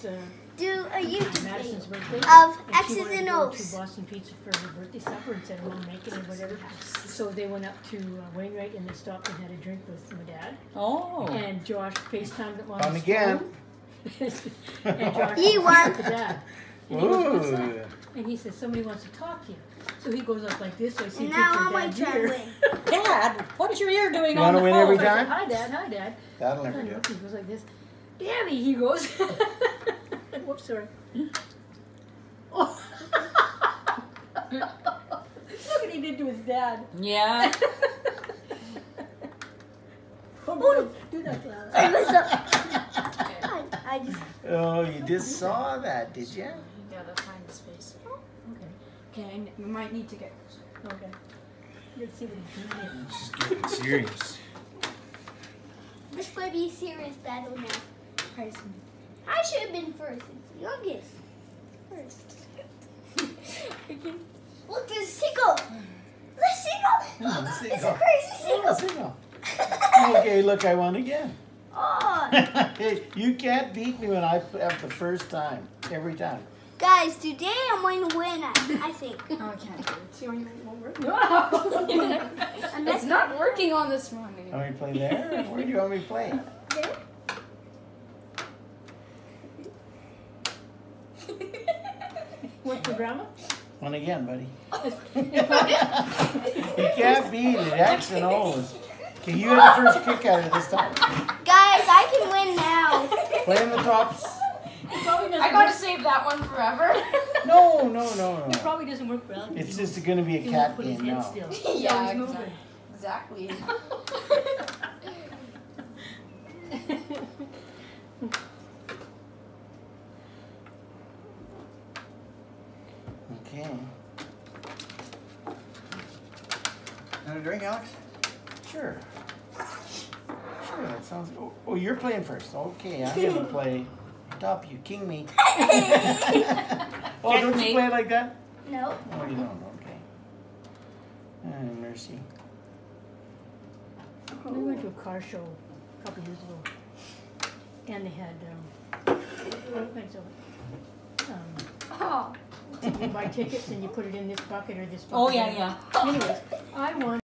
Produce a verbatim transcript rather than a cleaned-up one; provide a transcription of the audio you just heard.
uh, do a YouTube Madison's video birthday, of and she X's wanted and to go O's. to Boston Pizza for her birthday supper instead of mom making it, whatever. So they went up to uh, Wainwright and they stopped and had a drink with my dad. Oh. And Josh FaceTimed them on On his again. phone. And Josh He went won. to dad. And he goes, what's Ooh. that? And he says, somebody wants to talk to you. So he goes up like this, so I see And a now picture I of might Dad's try to ear. win. Dad, what is your ear doing You on wanna the win phone? every I said, time? hi, Dad. Hi, Dad. That'll never And do. he goes like this. Daddy, he goes. Whoops, sorry. Oh. Look what he did to his dad. Yeah. Oh, no, do that, Clara. I messed up. I, I just. Oh, you just saw that, did you? You gotta find his face. Okay. Okay, we might need to get. Okay. Let's see what he's doing. She's getting serious. This might be a serious battle now. Tyson. I should have been first. It's youngest. First. Look, there's a seagull. There's a seagull. Oh, It's a seagull. crazy Oh, seagull. signal. Okay, look, I won again. Oh. Hey, you can't beat me when I have the first time. Every time. Guys, today I'm going to win, I, I think. Oh, I can't do it. See, when you won't work. And It's not working on this one. Want me to play there? Where do you want me to play? There. What's the drama? One again, buddy. You can't beat it. X and O's. Okay, you have the first kick at it this time. Guys, I can win now. Play in the tops. It probably doesn't I gotta work. save that one forever. No, no, no, It no. probably doesn't work well. It's just going to be a He cat won't put his game head now. still. Yeah, He's exactly. moving. Exactly. Okay. Want a drink, Alex? Sure. Sure, that sounds good. Oh, you're playing first. Okay, I'm going to play top you. King me. Oh, don't you Checkmate. play like that? No. Oh, you don't? Okay. Oh, mercy. We went to a car show a couple years ago, and they had um, all kinds of. Um, Oh. you buy tickets and you put it in this bucket or this bucket. Oh, yeah, yeah. Anyways, I won.